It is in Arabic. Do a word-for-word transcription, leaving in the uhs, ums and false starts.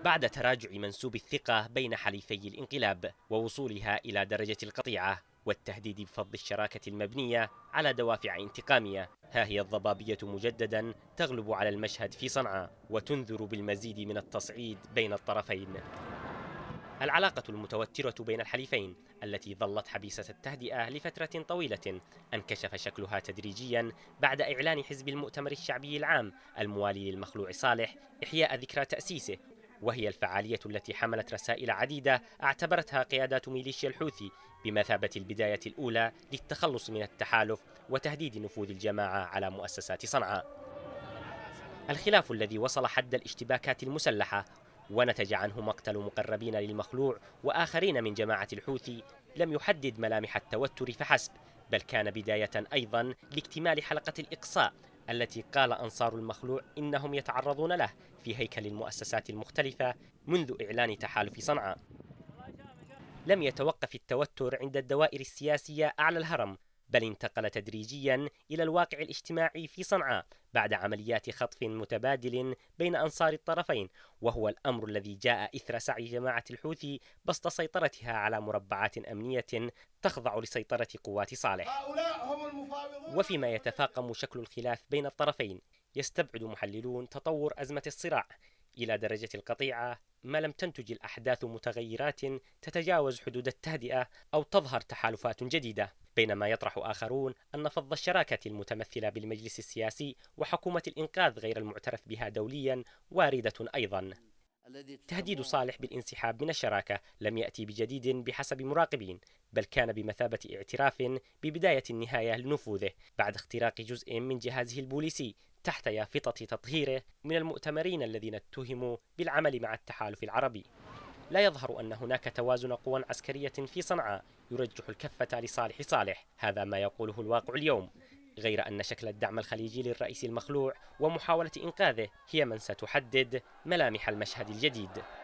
بعد تراجع منسوب الثقة بين حليفي الانقلاب ووصولها إلى درجة القطيعة والتهديد بفض الشراكة المبنية على دوافع انتقامية، ها هي الضبابية مجددا تغلب على المشهد في صنعاء وتنذر بالمزيد من التصعيد بين الطرفين. العلاقة المتوترة بين الحليفين التي ظلت حبيسة التهدئة لفترة طويلة انكشف شكلها تدريجيا بعد إعلان حزب المؤتمر الشعبي العام الموالي للمخلوع صالح إحياء ذكرى تأسيسه، وهي الفعالية التي حملت رسائل عديدة اعتبرتها قيادات ميليشيا الحوثي بمثابة البداية الأولى للتخلص من التحالف وتهديد نفوذ الجماعة على مؤسسات صنعاء. الخلاف الذي وصل حد الاشتباكات المسلحة ونتج عنه مقتل مقربين للمخلوع وآخرين من جماعة الحوثي لم يحدد ملامح التوتر فحسب، بل كان بداية أيضا لاكتمال حلقة الإقصاء التي قال أنصار المخلوع إنهم يتعرضون له في هيكل المؤسسات المختلفة منذ إعلان تحالف صنعاء. لم يتوقف التوتر عند الدوائر السياسية أعلى الهرم، بل انتقل تدريجيا إلى الواقع الاجتماعي في صنعاء بعد عمليات خطف متبادل بين أنصار الطرفين، وهو الأمر الذي جاء إثر سعي جماعة الحوثي بسط سيطرتها على مربعات أمنية تخضع لسيطرة قوات صالح. وفيما يتفاقم شكل الخلاف بين الطرفين، يستبعد محللون تطور أزمة الصراع إلى درجة القطيعة ما لم تنتج الأحداث متغيرات تتجاوز حدود التهدئة أو تظهر تحالفات جديدة، بينما يطرح آخرون أن فض الشراكة المتمثلة بالمجلس السياسي وحكومة الإنقاذ غير المعترف بها دوليا واردة أيضا. تهديد صالح بالانسحاب من الشراكة لم يأتي بجديد بحسب مراقبين، بل كان بمثابة اعتراف ببداية النهاية لنفوذه بعد اختراق جزء من جهازه البوليسي تحت يافطة تطهيره من المؤتمرين الذين اتهموا بالعمل مع التحالف العربي. لا يظهر أن هناك توازن قوى عسكرية في صنعاء يرجح الكفة لصالح صالح، هذا ما يقوله الواقع اليوم، غير أن شكل الدعم الخليجي للرئيس المخلوع ومحاولة إنقاذه هي من ستحدد ملامح المشهد الجديد.